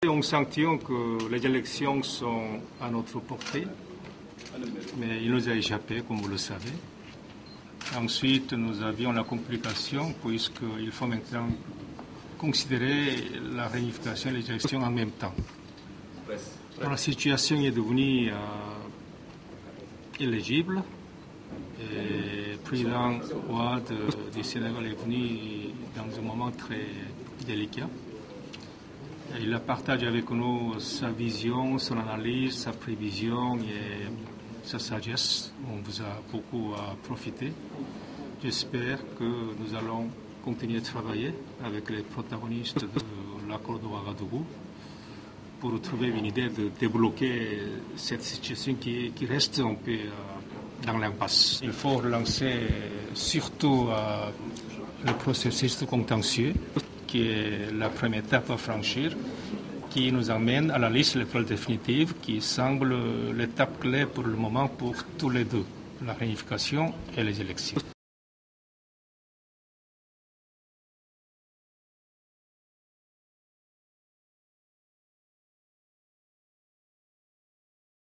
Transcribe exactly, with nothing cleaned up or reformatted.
On sentit que les élections sont à notre portée, mais il nous a échappé, comme vous le savez. Ensuite, nous avions la complication, puisqu'il faut maintenant considérer la réunification et les élections en même temps. La situation est devenue euh, illégible. Et le président Ouad du Sénégal est venu dans un moment très délicat. Il a partagé avec nous sa vision, son analyse, sa prévision et sa sagesse. On vous a beaucoup profité. J'espère que nous allons continuer de travailler avec les protagonistes de l'accord de Ouagadougou pour trouver une idée de débloquer cette situation qui, qui reste un peu euh, dans l'impasse. Il faut relancer surtout euh, le processus contentieux, qui est la première étape à franchir, qui nous amène à la liste électorale définitive, qui semble l'étape clé pour le moment pour tous les deux, la réunification et les élections.